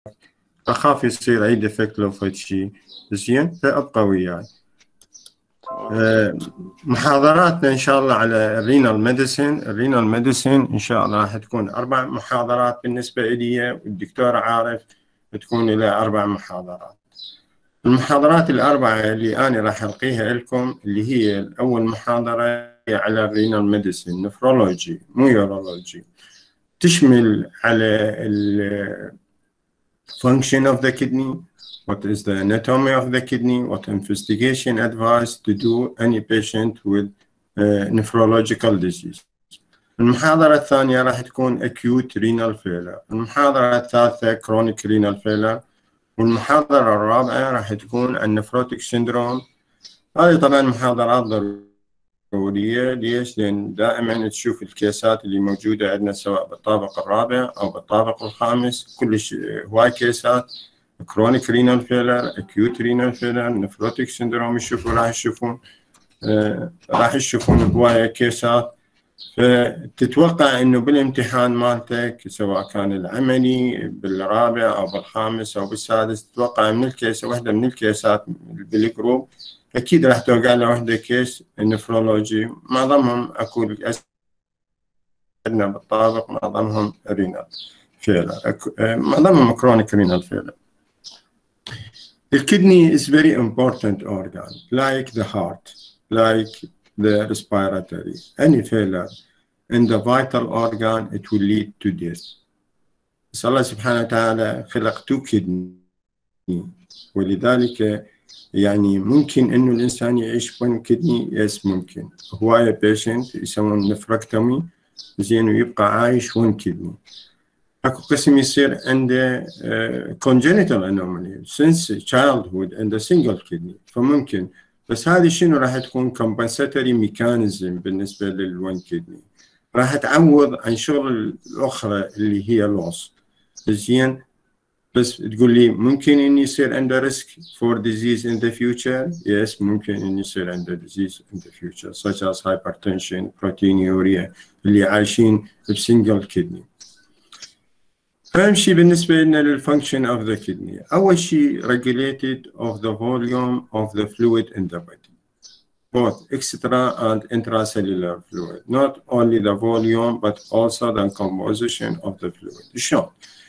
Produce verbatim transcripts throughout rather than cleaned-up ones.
اخاف يصير اي ديفكت لو فد شيء زين، فابقى وياي. أه محاضراتنا ان شاء الله على الرينال ميديسين. الرينال ميديسين ان شاء الله راح تكون اربع محاضرات بالنسبه لي، والدكتور عارف تكون الى اربع محاضرات. المحاضرات الاربعه اللي انا راح القيها لكم، اللي هي اول محاضره هي على الرينال ميديسين، نفرولوجي مو يورولوجي، تشمل على ال function of the kidney, what is the anatomy of the kidney, what investigation advice to do any patient with uh, nephrological disease. المحاضرة الثانية راح تكون acute renal failure، المحاضرة الثالثة chronic renal failure، والمحاضرة الرابعة راح تكون عن nephrotic syndrome. هذه طبعا محاضرات ضرورية. ليش؟ لأن دائما تشوف الكيسات اللي موجودة عندنا سواء بالطابق الرابع أو بالطابق الخامس، كلش هواي كيسات كرونيك رينال فيلر، اكيوت رينال فيلر، نفروتيك سندروم، يشوفوا راح يشوفون آه راح يشوفون هواي كيسات. فتتوقع انه بالامتحان مالتك سواء كان العملي بالرابع او بالخامس او بالسادس، تتوقع من الكيسه واحده من الكيسات بالجروب اكيد راح توقع له واحده كيس نفرولوجي، معظمهم اكو عندنا بالطابق معظمهم رينال فيلر، معظمهم كرونيك رينال فيلر. The kidney is very important organ, like the heart, like the respiratory. Any failure in the vital organ, it will lead to death. بس الله سبحانه وتعالى خلق two kidney، ولذلك يعني ممكن إنه الإنسان يعيش one kidney، يس ممكن. هواية patient يسوون نفركتومي زين ويبقى عايش one kidney. أكو قسم يصير عنده uh, congenital anomaly since childhood and a single kidney، فممكن. بس هذه شنو راح تكون compensatory mechanism بالنسبة للون kidney، راح تعوض عن شغل الأخرى اللي هي loss. زين، بس تقول لي ممكن إن يصير عنده risk for disease in the future؟ yes، ممكن إن يصير عنده disease in the future such as hypertension، proteinuria، اللي عايشين بسنجل kidney. أهم شيء بالنسبة لنا للfunction of the kidney، أول شيء regulated of the volume of the fluid in the body، both extra and intracellular fluid, not only the volume but also the composition of the fluid. شلون؟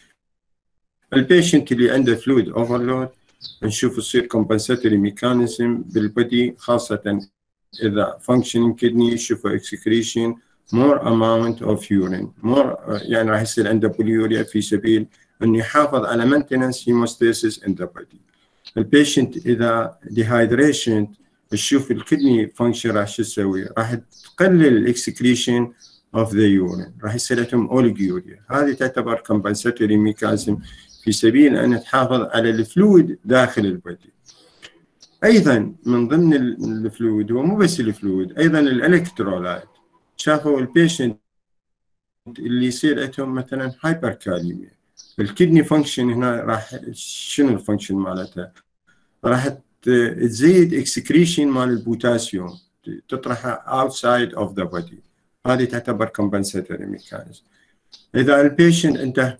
البيشنت اللي عنده fluid overload نشوف يصير compensatory mechanism بالبدي، خاصة إذا functioning kidney يشوفوا excretion more amount of urine more، يعني راح يصير عنده بوليوريا في سبيل انه يحافظ على maintenance hemostasis in the body. البيشنت اذا dehydration تشوف الكدني function راح شو تسوي؟ راح تقلل الاكسكريشن of the urine، راح يصير عندهم اوليجيوريا. هذه تعتبر compensatory mechanism في سبيل ان تحافظ على الفلويد داخل البدي. ايضا من ضمن الفلويد، ومو بس الفلويد، ايضا الالكترولايت. شافوا البيشنت اللي يصير عندهم مثلا هايبركاليميا، الكدني فانكشن هنا راح شنو الفانكشن مالتها؟ راح تزيد اكسكريشن مال البوتاسيوم، تطرحها outside of the body. هذه تعتبر compensatory mechanism. اذا البيشنت عنده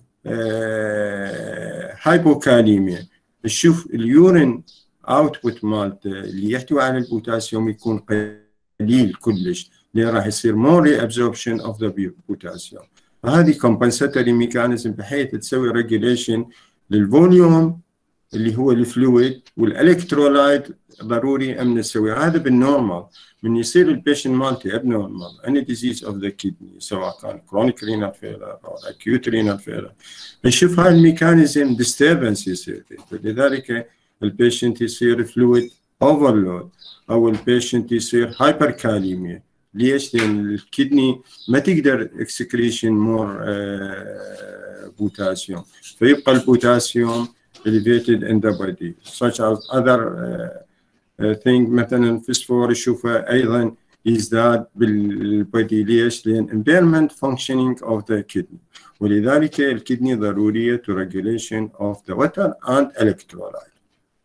هايبوكاليميا، تشوف اليورين اوتبوت مالته اللي يحتوي على البوتاسيوم يكون قليل كلش، اللي راح يصير more reabsorption of the potassium. هذه compensatory mechanism بحيث تسوي regulation للفوليوم اللي هو الفلويد، والالكترولايت ضروري امن نسوي. هذا بالنورمال. من يصير البيشنت مالتي abnormal any disease of the kidney سواء كان chronic renal failure او acute renal failure، نشوف هاي الميكانيزم disturbance يصير فيه. لذلك البيشنت يصير fluid overload او البيشنت يصير hyperkalemia. ليش؟ لأن الكدني ما تقدر excretion more بوتاسيوم، فيبقى البوتاسيوم elevated in the body such as other uh, uh, thing. مثلا فسفور يشوفه أيضا يزداد بالبدي. ليش؟ لأن impairment functioning of the kidney، ولذلك الكدني ضرورية to regulation of the water and electrolyte.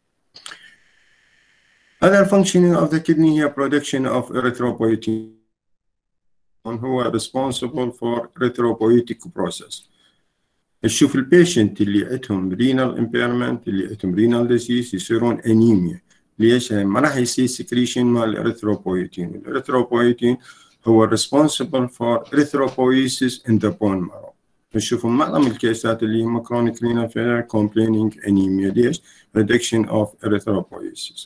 Other functioning of the kidney هي production of erythropoietin، هو responsible for erythropoietic process. تشوف البيشنت اللي عندهم رينال امبيرمنت، اللي عندهم رينال ديزيز، يصيرون انيميا. ليش؟ ما راح يصير سكريشن مال الاريثروبويتين. الاريثروبويتين هو responsible for erythropoiesis in the bone marrow. نشوفوا معظم الكيسات اللي هم chronic renal failure complaining anemia. ليش؟ reduction of erythropoiesis.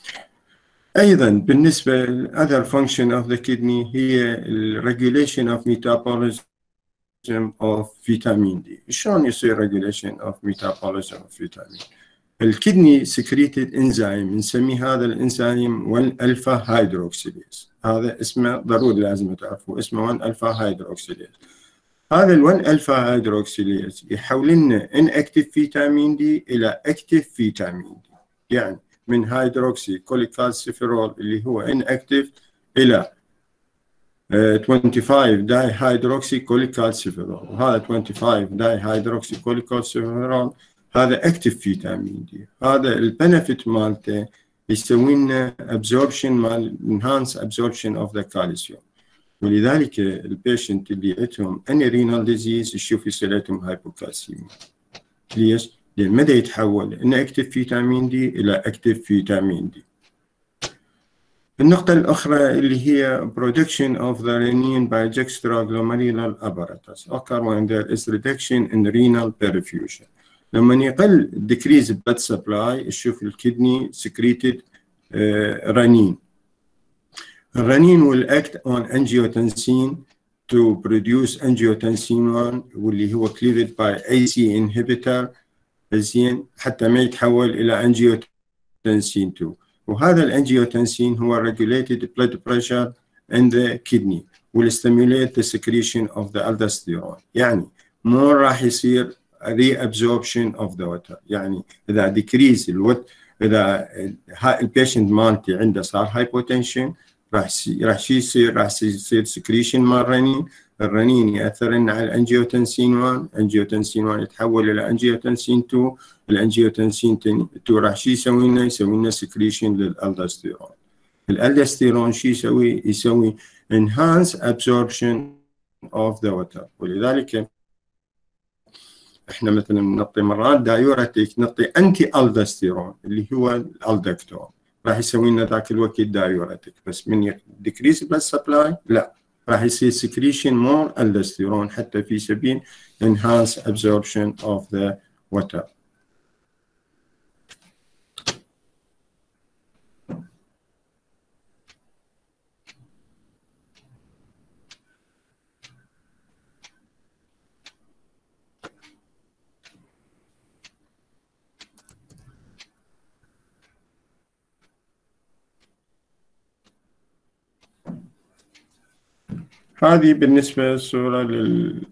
أيضا بالنسبة ل other function of the kidney هي regulation of metabolism of vitamin D. شلون يصير regulation of metabolism of vitamin D؟ الكدني secreted انزيم نسميه هذا الانزيم واحد ألفا هيدروكسيليز. هذا اسمه ضروري لازم تعرفوه، اسمه واحد ألفا هيدروكسيليز. هذا ال واحد ألفا هيدروكسيليز يحول لنا inactive فيتامين دي إلى active فيتامين دي، يعني من هيدروكسي كوليكالسيفيرول اللي هو inactive إلى خمسة وعشرين داي هيدروكسي كوليكالسيفيرول، وهذا خمسة وعشرين داي هيدروكسي كوليكالسيفيرول هذا اكتف فيتامين دي. هذا البنفيت مالته يسوي لنا ابزوربشن مال انهانس ابزوربشن اوف ذا كالسيوم. ولذلك البيشنت اللي عندهم اني رينال ديزيز يشوف يصير عندهم هايبوكالسيميا. ليش؟ لان مدى يتحول ان اكتف فيتامين دي الى اكتف فيتامين دي. النقطة الأخرى اللي هي production of the renin by juxtaglomerular apparatus occur when there is reduction in renal perfusion. لما يقل decrease blood supply نشوف الكدني secreted uh, renin. Renin will act on angiotensin to produce angiotensin one واللي هو cleaved by A C inhibitor زين حتى ما يتحول إلى angiotensin two. وهذا الانجيوتنسين هو regulated blood pressure in the kidney will stimulate the secretion of the aldosterone. يعني مو راح يصير reabsorption of the water. يعني إذا decrease الوت إذا البيشنت مالتي عنده صار hypotension راح راح يصير راح يصير secretion مال الرنين. الرنين يأثر على الانجيوتنسين واحد، انجيوتنسين واحد يتحول إلى انجيوتنسين اثنين، الانجيوتنسين اثنين راح شي يسوي لنا؟ يسوي لنا سكريشن للالدوستيرون. الالدوستيرون شي يسوي؟ يسوي enhance absorption of the water. ولذلك احنا مثلا نعطي مرات دايوريتيك، نعطي انتي الدوستيرون اللي هو الالدكتون، راح يسوي لنا ذاك الوقت دايوريتيك. بس من decrease blood supply لا، راح يصير secretion more aldosterone حتى في سبيل enhance absorption of the water. هذه بالنسبة للصورة لل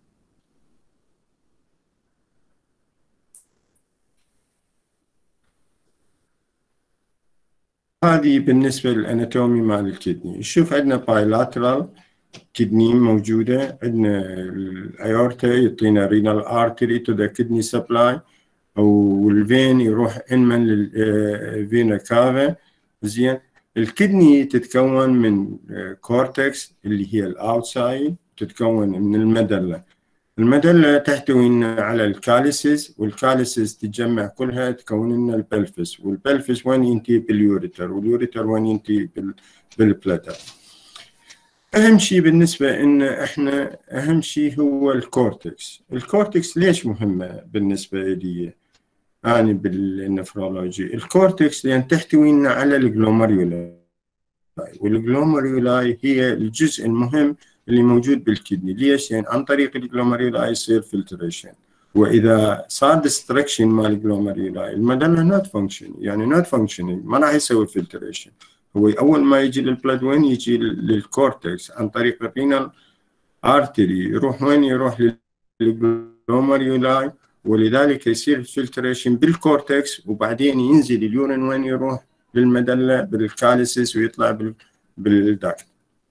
هذه بالنسبة للأناتومي مال الكدني. شوف عندنا بايلاترال كدني موجودة، عندنا الأيورتا يعطينا رينال ارتري تو ذا كدني سبلاي، والفين يروح انمن للفينا كافا. زين الكدني تتكون من كورتكس اللي هي الاوتسايد، تتكون من المدلة. المدلة تحتوي على الكاليسيس، والكاليسيس تتجمع كلها تكون لنا البلفس، والبلفس وين ينتهي باليوريتر، واليوريتر وين ينتهي بالبلاتر. أهم شيء بالنسبة إن إحنا أهم شيء هو الكورتكس. الكورتكس ليش مهمة بالنسبة لي أنا يعني بالنفرولوجي؟ الكورتكس لأن تحتوي على الجلوميرولاي، والجلوميرولاي هي الجزء المهم اللي موجود بالكدني. ليش؟ يعني عن طريق الجلوميرولاي يصير فلتريشن، وإذا صار ديستركشن مال الجلوميرولاي المدلة نوت فانكشن، يعني نوت فانكشنينج، ما راح يسوي فلتريشن. هو أول ما يجي للبلد وين يجي؟ للكورتكس عن طريق الرينال ارتري، يروح وين؟ يروح للجلوميرولاي، ولذلك يصير فلتريشن بالكورتكس، وبعدين ينزل اليورين وين؟ يروح للمدلة بالكاليسيس ويطلع بالداكت.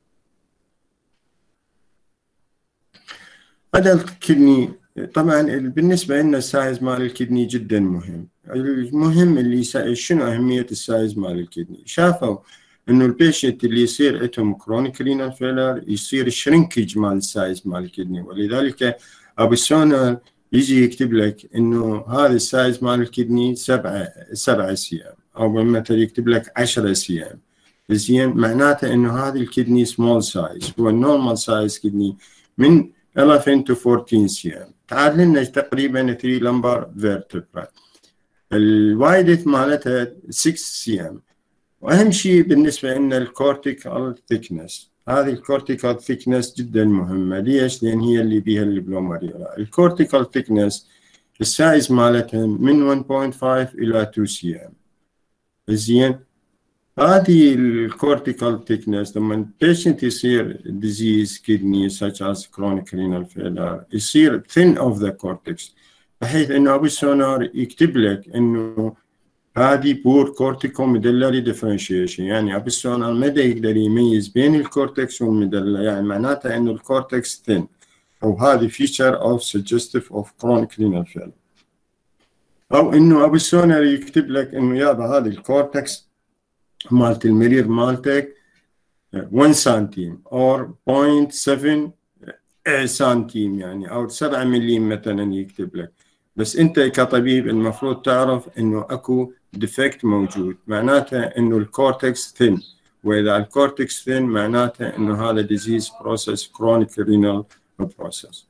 هذا الكدني طبعا بالنسبة لنا السايز مال الكدني جدا مهم. المهم اللي شنو أهمية السايز مال الكدني؟ شافوا إنه البيشنت اللي يصير عندهم كرونيك رينال فيلر يصير شرينكج مال السايز مال الكدني، ولذلك أبو سونال يجي يكتب لك انه هذا السايز مال الكدني سبعة سبعة سي ام، او مثلا يكتب لك عشرة سي ام، زين معناته انه هذه الكدني سمول سايز. هو النورمال سايز كدني من إحدى عشر to أربعتاشر سي ام، تعادل لنا تقريبا ثلاثة لمبر فيرتبرا. الوايدث مالتها ستة سي ام. واهم شيء بالنسبه لنا الكورتيكال ثيكنس. هذه الكورتيكال ثيكنس جدا مهمه. ليش؟ لان هي اللي بيها الجلوميريولا. الكورتيكال ثيكنس السايز مالتها من واحد فاصلة خمسة الى اثنين سي ام. زين هذه الكورتيكال ثيكنس لما البيشنت يصير ديزيز كدني such as chronic renal failure يصير thin of the cortex، بحيث انه ابو السونار يكتب لك انه هذه بور كورتيكو ميدلري ديفرنشيشن، يعني ابو السونار ما يقدر يميز بين الكورتكس والميدلا، يعني معناتها انه الكورتكس ثين، او هذه فيتشر اوف سجستيف اوف كرونيك رينال فيلر. او انه ابو السونار يكتب لك انه يابا هذه الكورتكس مالت المريض مالتك واحد سنتيم او صفر فاصلة سبعة سنتيم، يعني او سبعة مليم مثلا يكتب لك. بس انت كطبيب المفروض تعرف انه اكو ديفكت موجود، معناته انه الكورتكس ثين، واذا الكورتكس ثين معناته انه هذا ديزيز بروسيس كرونيك رينال بروسيس.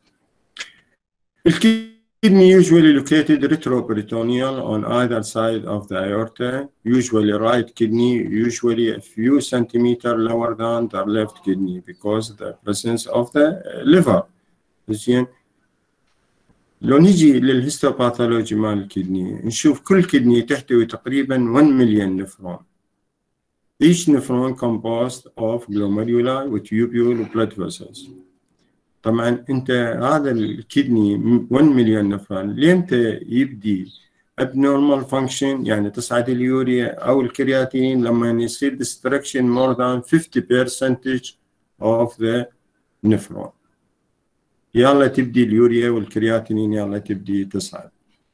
Kidney usually located retroperitoneal on either side of the aorta. Usually right kidney usually a few centimeters lower than the left kidney because of the presence of the liver. زين لو نجي للهيستوباثولوجي مال الكدني نشوف كل كدني تحتوي تقريبا واحد مليون نفرون. Each nephron composed of glomeruli وتيوبيول وبلاد vessels. طبعا انت هذا الكدني واحد مليون نفرون لمتى يبدي abnormal function، يعني تصعد اليوريا او الكرياتين لما يصير destruction more than fifty percent of the nephron، يلا تبدي اليوريا والكرياتينين يلا تبدي تصعد.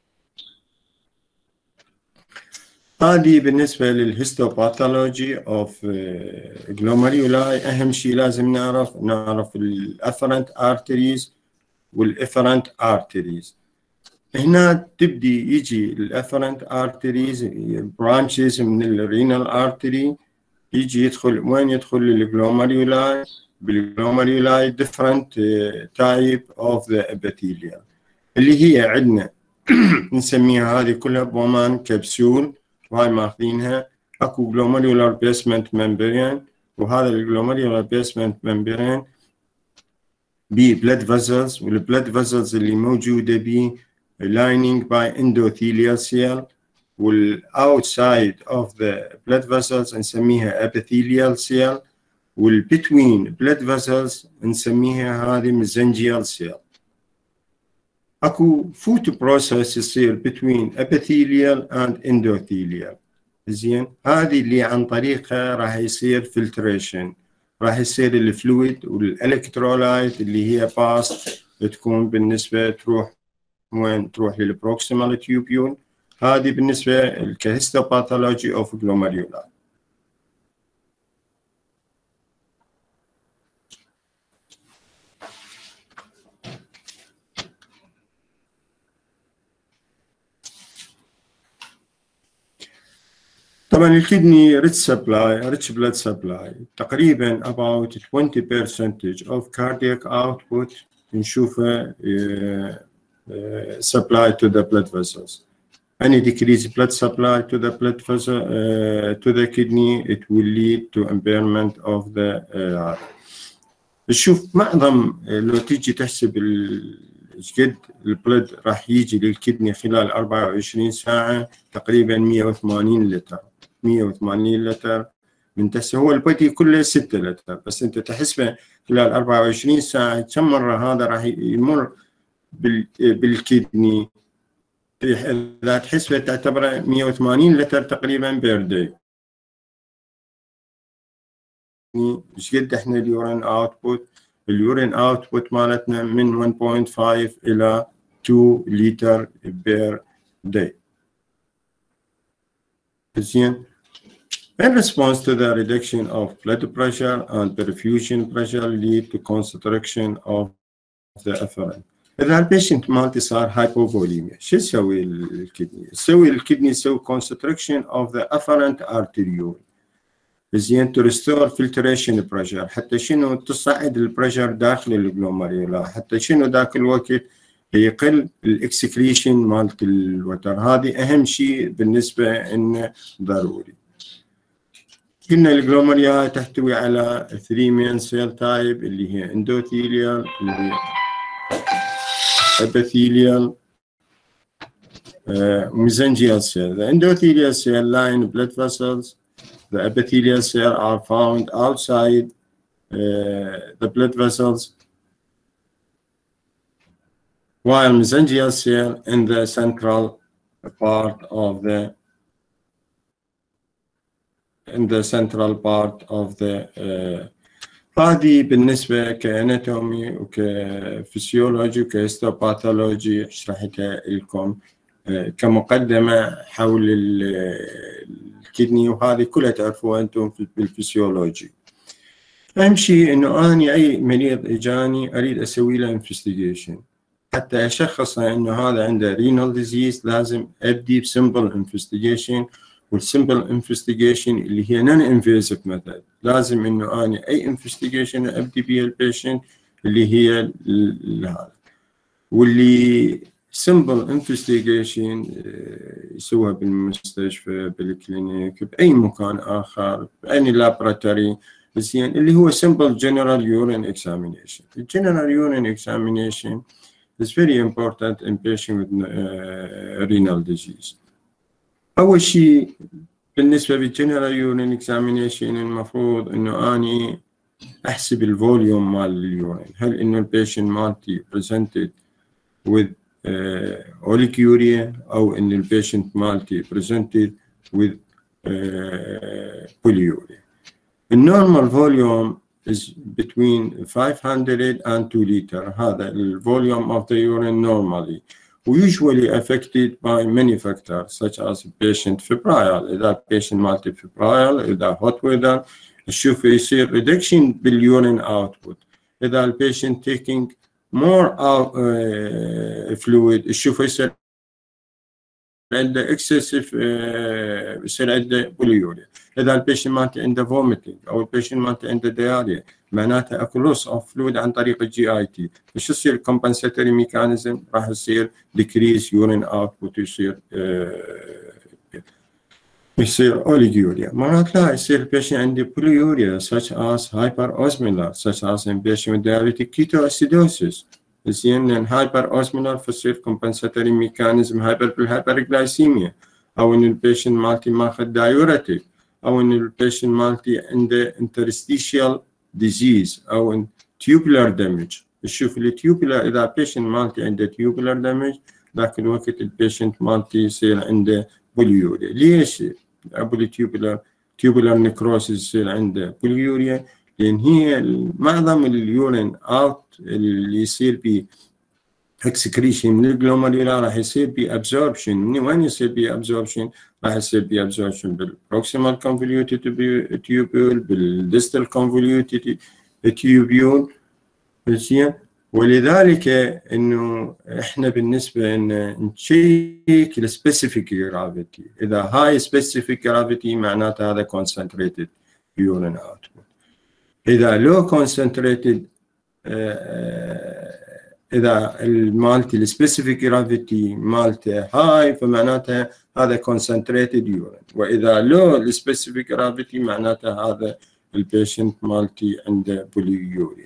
هذه بالنسبة للهيستوباثولوجي اوف جلوميرولاي. اهم شيء لازم نعرف نعرف الافرنت ارتريز والافرنت ارتريز. هنا تبدي يجي الافرنت ارتريز برانشز من الرينال ارتري، يجي يدخل وين؟ يدخل الجلوميرولاي. بالجلوميرولاي different type of the epithelium اللي هي عندنا نسميها هذه كلها بومان كبسول، وهاي ماخذينها. اكو جلوميرولار بيسمنت ممبرين، وهذا الجلوميرولار بيسمنت ممبرين بي بلاد فيزلز، والبلاد فيزلز اللي موجوده بي lining by endothelial cell، والاوتسايد اوف ذا بلاد فيزلز نسميها epithelial cell، والبتوين بلاد فيزلز نسميها هذه ميزنجيال سيل. اكو فوت بروسيس يصير between epithelial and endothelial. زين هذه اللي عن طريقها راح يصير فلتريشن، راح يصير الفلويد والالكترولايت اللي هي باست تكون بالنسبه تروح وين؟ تروح للبروكسيمال تيوبيول. هذه بالنسبه كهيستوباثولوجي اوف جلوميرولاي. طبعا الكدني ريتش سبلاي ريتش بلاد سبلاي، تقريبا about twenty percent of cardiac output نشوفه uh, uh, supply to the blood vessels. Any decrease blood supply to the blood vessel uh, to the kidney it will lead to impairment of the uh, نشوف معظم لو تيجي تحسب قد البلد راح يجي للكدني خلال أربعة وعشرين ساعة تقريبا مئة وثمانين لتر مئة وثمانين لتر من تحسب. هو البدي كله ستة لتر، بس انت تحسبه خلال أربعة وعشرين ساعة كم مرة هذا راح يمر بالكدني. اذا تحسبه تعتبره مئة وثمانين لتر تقريبا بير داي. ايش قد احنا اليورين اوتبوت؟ اليورين اوتبوت مالتنا من واحد فاصلة خمسة الى اثنين لتر بير داي. زين in response to the reduction of blood pressure and perfusion pressure lead to constriction of the afferent. اذا البيشنت مالتي صار هايبوفوليميا شو تسوي الكدني؟ تسوي الكدني تسوي كونستركشن اوف ذا افرنت ارتريول زين تو ريستور فلتريشن بريشر، حتى شنو تصعد البريشر داخل الجلوميرولا، حتى شنو ذاك الوقت يقل الاكسكريشن مالت الوتر. هذه اهم شيء بالنسبه انه ضروري. قلنا الجلوميريا تحتوي على ثري مين سيل تايب اللي هي اندوثيليال، اللي هي epithelial, uh, mesangial cell. The endothelial cell line blood vessels. The epithelial cell are found outside uh, the blood vessels, while mesangial cell in the central part of the in the central part of the uh, هذه بالنسبة كأناتومي وكفسيولوجي وكهيستوباثولوجي شرحتها لكم كمقدمة حول الكدني، وهذه كلها تعرفوها أنتم بالفسيولوجي. أهم شيء إنه أنا أي مريض إجاني أريد أسوي له انفستيجيشن حتى أشخص إنه هذا عنده رينال ديزيز، لازم أبدي بسمبل انفستيجيشن، والسمبل انفستيجيشن اللي هي نون انفيزيف ميثود. لازم انه انا اي انفستيجيشن ابدي بها البيشنت اللي هي هذا، واللي سمبل انفستيجيشن يسويها بالمستشفى بالكلينيك باي مكان اخر باي لابراتوري زين، اللي هو simple general urine examination. The general urine examination is very important in patient with uh, renal disease. أول شيء بالنسبة بالجنرال يورين اكزامينيشن المفروض إنه أني أحسب الفوليوم مال اليورين، هل إنه البيشنت مالتي presented with uh, oliguria أو إن البيشنت مالتي presented with uh, polyuria. The normal volume is between five hundred and two liter. هذا the volume of the urine normally. Usually affected by many factors such as patient febrile. إذا patient multi febrile، إذا hot weather نشوف يصير reduction بالurine output. إذا ال patient taking more out, uh, fluid نشوف يصير عنده excessive uh, يصير عنده polyuria. إذا ال patient مالته عنده vomiting أو ال patient مالته عنده diarrhea معناتها اكو loss of fluid عن طريق الجي اي تي. ايش يصير compensatory mechanism؟ راح يصير decrease urine output، يصير آه يصير oliguria. مرات لا يصير patient عنده polyuria such as hyperosmolar such as in patient with diabetic ketoacidosis. زين لان hyperosmolar فتصير compensatory mechanism hyper بالhyperglycemia، او ان البيشنت مالتي ماخذ diuretic، او ان البيشنت مالتي عنده interstitial disease او in tubular damage. نشوف التيوبولار اذا patient مالتي عنده tubular damage ذاك الوقت البيشنت مالتي يصير عنده بوليوريا. ليش ابو التيوبولار tubular necrosis يصير عنده بوليوريا؟ لان هي معظم اليورين اوت اللي يصير ب اكسكريشن من الجلوميرولا راح يصير بي ابزوربشن. من وين يصير بي ابزوربشن؟ راح يصير بي ابزوربشن بالبروكسيمال كونفوليوتد تيوبول، بالديستال كونفوليوتد تيوبول. زين، ولذلك انه احنا بالنسبه ان نشيك السبيسيفيك جرافيتي. اذا هاي سبيسيفيك جرافيتي معناته هذا كونسنتريتد يورين اوتبوت. اذا لو كونسنتريتد إذا المالتي السبيسيفيك جرافيتي مالته هاي فمعناتها هذا concentrated urine، وإذا لو السبيسيفيك جرافيتي معناتها هذا البيشنت مالتي عنده بوليوريا.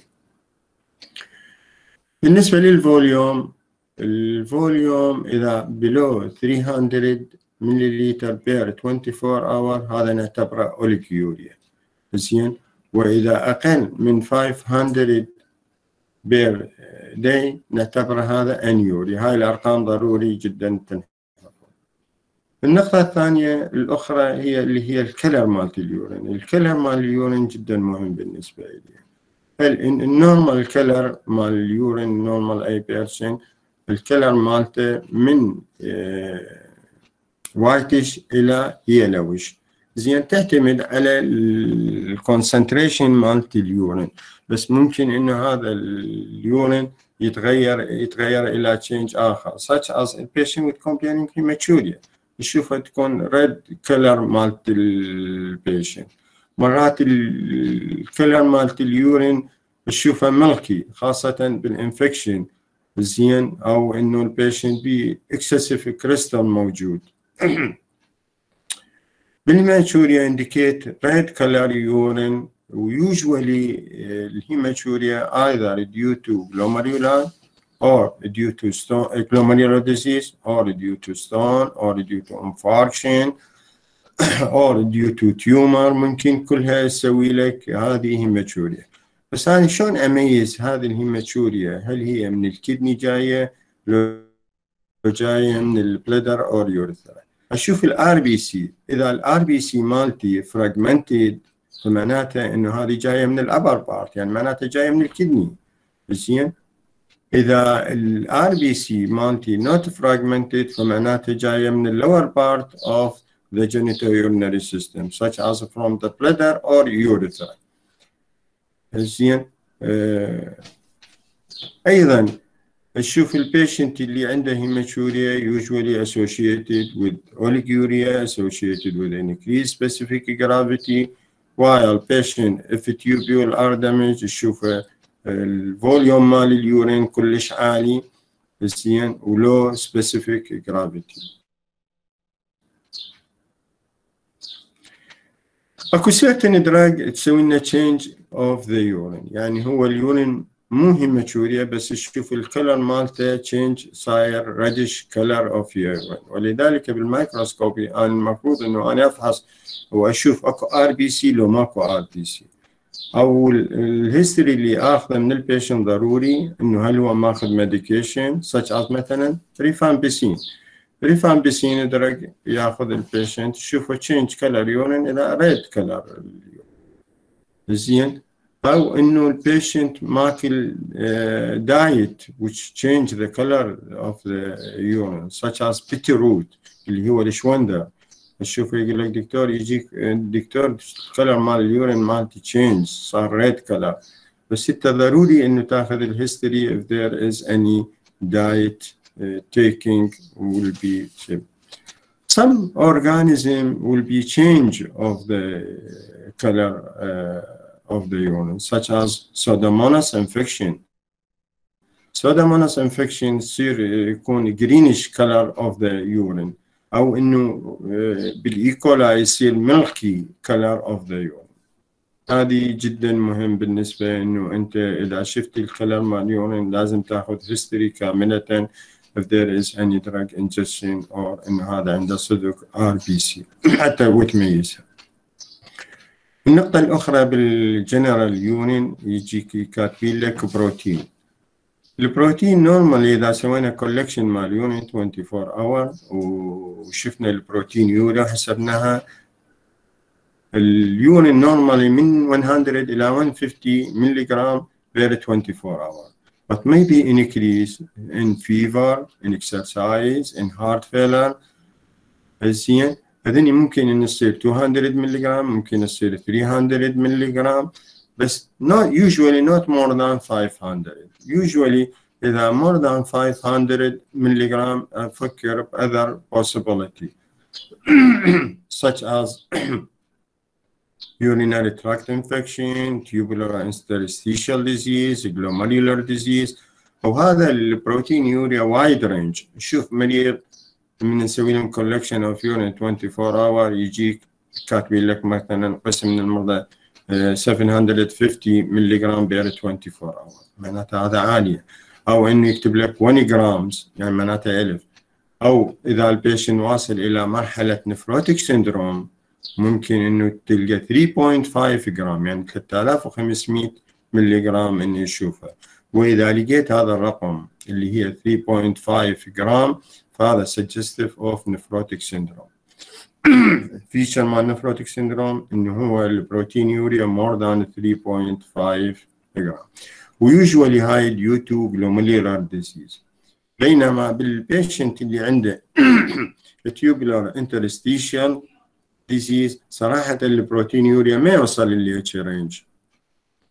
بالنسبة للفوليوم، الفوليوم إذا below three hundred ملليلتر per twenty-four hour هذا نعتبره oliguria. زين، وإذا أقل من five hundred بير داي نعتبر هذا انيوري. هاي الارقام ضروري جدا تنحفظ. النقطة الثانية الأخرى هي اللي هي الكلر مالت اليورين. الكلر مال اليورين جدا مهم بالنسبة لي. النورمال كلر مال اليورين نورمال اي بيرسون الكلر مالته من وايتش إلى يلوش. زين، تعتمد على الكونسنتريشن مالت اليورين، بس ممكن انه هذا اليورين يتغير يتغير إلى change آخر such as a patient with complaining hematuria نشوفها تكون red color مالت البيشنت. مرات الكلر مالت اليورين نشوفها ملكي خاصة بالانفكشن زين أو إنه البيشنت بي excessive crystal موجود. بالهيماتوريا indicate red color urine usually الهيماتوريا either due to glomerular or due to stone glomerular disease or due to stone or due to infarction or due to tumor ممكن كلها تسوي لك هذه هيماتوريا. بس أنا شلون أميز هذه الهيماتوريا هل هي من الكدني جاية لو جاية من البلدر أو اليوريثرا؟ أشوف الار بي سي إذا الار بي سي مالتي فراجمنتد فمعناته إنه هذه جاية من الأبر بارت يعني معناته جاية من الكدني زين. إذا الار بي سي مالتي not fragmented فمعناته جاية من اللور بارت of the genitourinary system such as from the bladder or urethra. زين آه. أيضا نشوف البيشنت اللي عنده هيماتوريا usually associated with oliguria associated with increased specific gravity while patient if tubule are damaged نشوف الفوليوم مال اليورين كلش عالي زين ولو specific gravity. اكو certain drug تسوي لنا change of the urine يعني هو اليورين مو هيماتوريا بس تشوف الكلر مالته change صاير reddish color of urine ولذلك بالميكروسكوبي انا المفروض انه انا افحص واشوف اكو ار بي سي لو ماكو ار بي سي او الهيستوري اللي اخذه من البيشنت ضروري انه هل هو ماخذ ميديكيشن such as مثلا ريفامبيسين. ريفامبيسين درج ياخذ البيشنت تشوفه change color urine الى red color زين أو إنه البيشنت ماكل دايت which change the color of the urine such as beetroot اللي هو الشوندر تشوف يقول لك دكتور يجيك الدكتور الكلر مال اليورين مالتي change صار red color بس انت ضروري إنه تاخذ الهيستوري if there is any diet uh, taking will be some organism will be change of the color uh, of the urine such as Pseudomonas infection. Pseudomonas infection يصير يكون greenish color of the urine أو إنه بالإيكولا يصير milky color of the urine. هذه جدا مهم بالنسبة إنه أنت إذا شفت الكلر مال اليورين لازم تأخذ history كاملة if there is any drug ingestion or إنه هذا عنده صدق آر بي سي حتى وتميزها. النقطة الأخرى بالجنرال يورين يجيك كاتبين لك بروتين. البروتين نورمال إذا سوينا كولكشن مال يورين أربعة وعشرين اور وشفنا البروتين يوريا حسبناها اليورين نورمالي من مئة إلى مئة وخمسين ملي جرام per twenty-four hours but maybe increase in fever, in exercise, in heart failure زين هذني ممكن إن يصير two hundred ملي جرام ممكن يصير three hundred ملي جرام بس not usually not more than five hundred usually إذا more than five hundred ملي جرام أفكر ب other possibility such as urinary tract infection, tubular interstitial disease, glomerular disease وهذا البروتين يوريا وايد رينج. شوف مريض من نسوي لهم collection of urine twenty-four hour يجيك كاتبين لك مثلا قسم من المرضى seven hundred fifty ملي جرام بير twenty-four hour معناتها هذا عالية أو إنه يكتب لك one grams يعني معناتها ألف أو إذا البيشن واصل إلى مرحلة نفروتيك سيندروم ممكن إنه تلقى three point five جرام يعني ثلاثة آلاف وخمسمئة ملي جرام إنه يشوفها وإذا لقيت هذا الرقم اللي هي three point five جرام فهذا suggestive of nephrotic syndrome. feature مال nephrotic syndrome إنه هو البروتين يوريا more than three point five جرام وusually high due to glomerular disease. بينما بالبيشنت اللي عنده tubular interstitial disease صراحة البروتين يوريا ما يوصل اللي رينج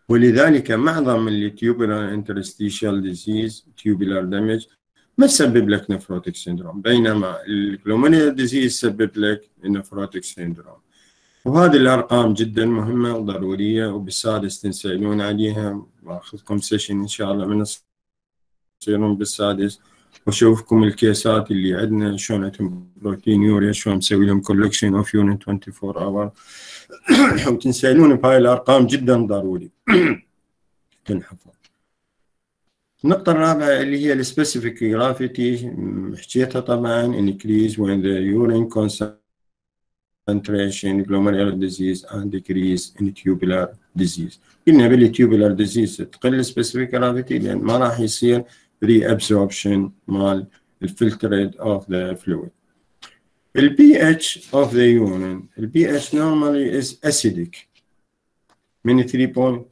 ولذلك معظم اللي tubular interstitial disease tubular damage ما تسبب لك نفروتيك سيندروم، بينما الجلوميرولار ديزيز يسبب لك نفروتيك سيندروم. وهذه الأرقام جدا مهمة وضرورية، وبالسادس تنسألون عليها، وأخذكم سيشن إن شاء الله من تصيرون بالسادس وأشوفكم الكيسات اللي عندنا شلون عندهم بروتين يوريا، شلون مسوي لهم كولكشن أوف يونت أربعة وعشرين اور وتنسألون بهاي الأرقام جدا ضروري تنحفظ. النقطة الرابعة اللي هي السبيسيفيك جرافيتي، حكيتها طبعا increase when the urine concentration glomerular disease and decrease in tubular disease. قلنا بالtubular disease تقل specific gravity لأن ما راح يصير reabsorption مال الفلترate of the fluid. The pH of the urine, the pH normally is acidic من three point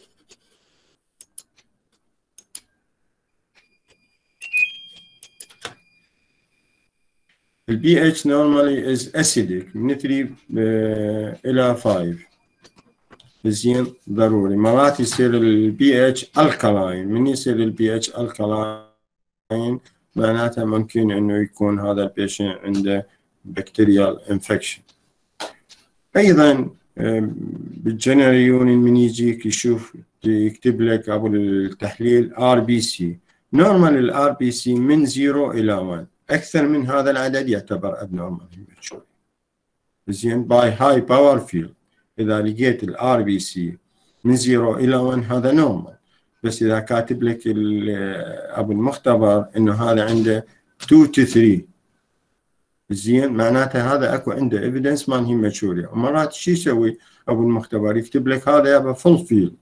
The pH normally is acidic من three uh, إلى five. زين ضروري. مرات يصير ال pH alkaline. من يصير ال pH alkaline معناتها ممكن إنه يكون هذا البيشنت عنده bacterial infection. أيضا بالجنرال يونين من يجيك يشوف يكتب لك أبو التحليل آر بي سي. نورمال ال آر بي سي من زيرو إلى واحد. أكثر من هذا العدد يعتبر abnormal. زين باي هاي باور فيلد إذا لقيت ال آر بي سي من زيرو إلى واحد هذا نورمال، بس إذا كاتب لك أبو المختبر إنه هذا عنده two to three زين معناته هذا أكو عنده evidence ما هي ماتشوريا. ومرات شو يسوي أبو المختبر يكتب لك هذا يابا full field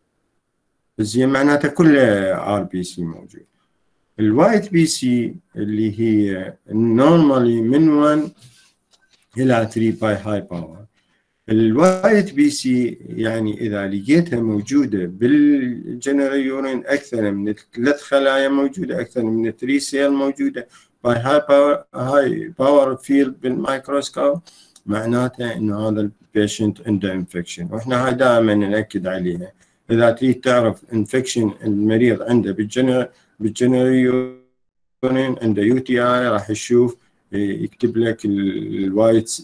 زين معناته كله آر بي سي موجود. الوايت بي سي اللي هي نورمالي من واحد إلى ثلاثة باي هاي باور. الوايت بي سي يعني إذا لقيتها موجودة بالجنرال يورين أكثر من ثلاث خلايا موجودة، أكثر من ثلاث سيل موجودة باي هاي باور هاي باور فيلد بالميكروسكوب معناته إنه هذا البيشنت عنده انفكشن. وإحنا هاي دائما نأكد عليها. إذا تريد تعرف انفكشن المريض عنده بالجنرال بالجنرال يورين عنده يو تي آي راح يشوف يكتب لك الوايت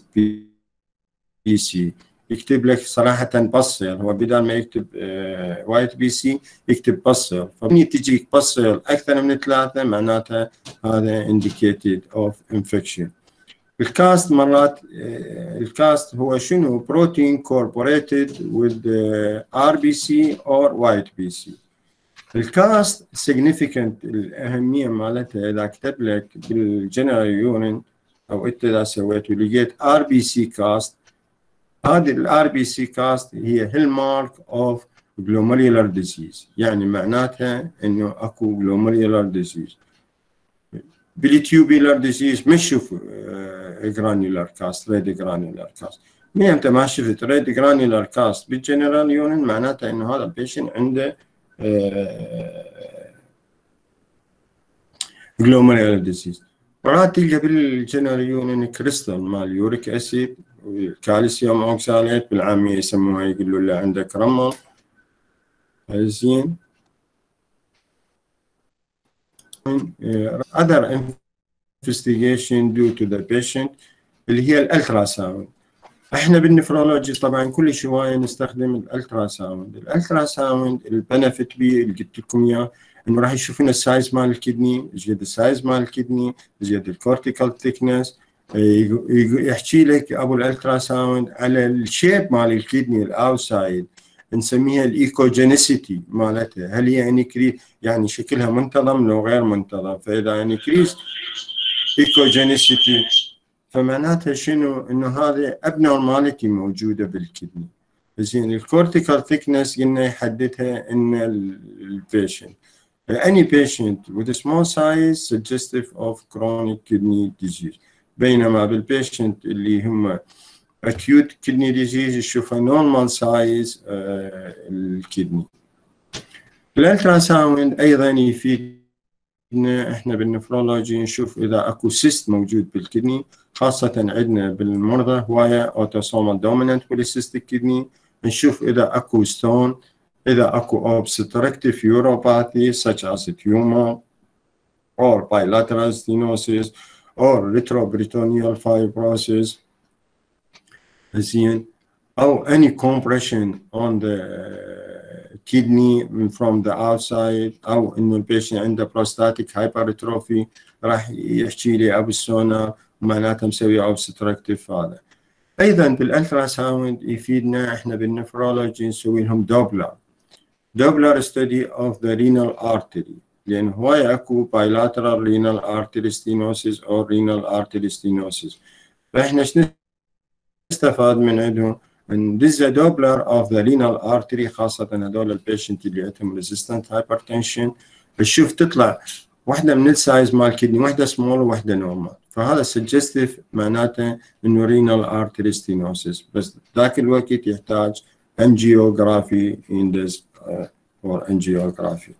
بي سي، يكتب لك صراحة بصل، هو بدل ما يكتب وايت بي سي يكتب بصل، فمن تجيك بصل أكثر من ثلاثة معناتها هذا indicated of infection. الكاست مرات الكاست هو شنو؟ protein incorporated with آر بي سي or white بي سي. الكاست significant الأهمية مالتها إذا كتب لك بالجنرال يورين أو أنت إذا سويت ولقيت آر بي سي كاست، هذه الآر بي سي كاست هي هالمارك أوف glomerular disease، يعني معناتها إنه أكو glomerular disease. بالتيوبيلر ديزيز مش شوف جرانيولار كاست ريد جرانيولار كاست. من أنت ما شفت ريد جرانيولار كاست بالجنرال يورين معناتها إنه هذا البيشنت عنده glomerular disease. مرات تلقى بالجنرال يورين كريستال مال يوريك أسيد والكالسيوم أوكساليت بالعامية يسموها يقولوا له عندك رمل. زين other investigation due to the patient اللي هي الالترا ساوند. احنا بالنفرولوجي طبعا كل شويه نستخدم الالترا ساوند. الالترا ساوند البنفيت بيه اللي قلت لكم اياه انه راح يشوف لنا السايز مال الكدني، زياده السايز مال الكدني، زياده الكورتيكال ثيكنس، يحكي لك ابو الالترا ساوند على الشيب مال الكدني الاوتسايد نسميها الايكوجينيسيتي مالتها، هل هي يعني كري يعني شكلها منتظم لو غير منتظم. فاذا يعني كريس ايكوجينيسيتي فمعناتها شنو؟ انه هذه ابنورماليتي موجوده بالكدني. زين الكورتيكال ثيكنس قلنا يحددها ان البيشنت any patient with a small size suggestive of chronic kidney disease، بينما بالبيشنت اللي هم acute kidney disease يشوفها normal size الكدني. الالترا ساوند ايضا يفيدنا احنا بالنفرولوجي نشوف اذا اكو سيست موجود بالكدني، خاصه عندنا بالمرضى هوايه اوتوسومال دومينانت بوليسيستيك كدني، نشوف اذا اكو ستون إذا أكو obstructive uropathy such as tumor or bilateral stenosis or retroperitoneal fibrosis زين أو any compression on the kidney from the outside أو إنه البيشنت عنده prostatic hypertrophy راح يحكي لي أبو السونار ومعناته مسوي obstructive هذا. أيضا بالألترا ساوند يفيدنا إحنا بالنفرولوجي نسوي لهم دوبلر دوبلر study of the renal artery لأن هواي أكو bilateral renal artery stenosis or renal artery stenosis. فإحنا شنو نستفاد من عندهم؟ ندز دوبلر of the renal artery خاصة هذول البيشنت اللي عندهم resistant hypertension تشوف تطلع واحدة من السايز مال كدني واحدة سمول وواحدة نورمال فهذا suggestive معناته إنه renal artery stenosis بس ذاك الوقت يحتاج angiography in this uh, or angiography.